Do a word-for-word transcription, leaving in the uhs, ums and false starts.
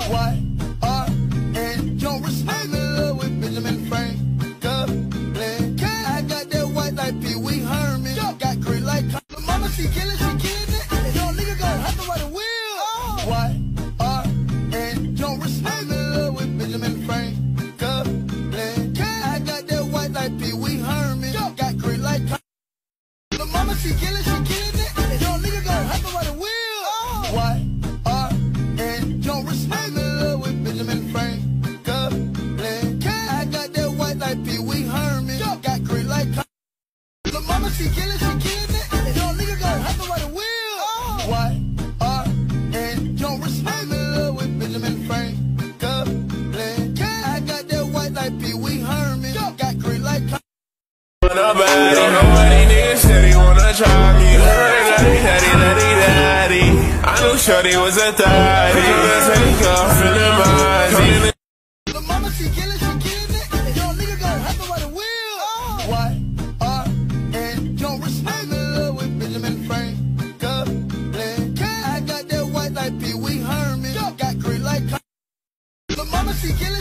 Y R N Don't respect me in love with Benjamin Franklin. I got that white like Pee Wee Herman. Got cream like mama, she killing, she kidding it. Yo, nigga gon' have to ride a wheel. Y R N Don't respect me in love with Benjamin Franklin. I got that white like Pee Wee Herman. Got cream like mama, she killing, she kidding it. Yo, nigga gon' have to ride a wheel. Y R N Don't respect me in love with Benjamin Franklin. I got that white like Pee Wee Herman. Got cream like mama, she killing, she kidding it. Yo, nigga gon' have to ride a wheel. Y R N Don't respect me in love with Benjamin Franklin. I got that white like Pee Wee Herman. Got cream like Don't know why these niggas said he wanna try me. Daddy, daddy, daddy, daddy. I knew Shorty was a thotty. Feeling my the mama, she killing, she kidding it. Yo, nigga gon' have to ride a wheel. Y R N Don't respect me in love with Benjamin Franklin. I got that white like Pee Wee Herman. Got cream like the mama, she killing.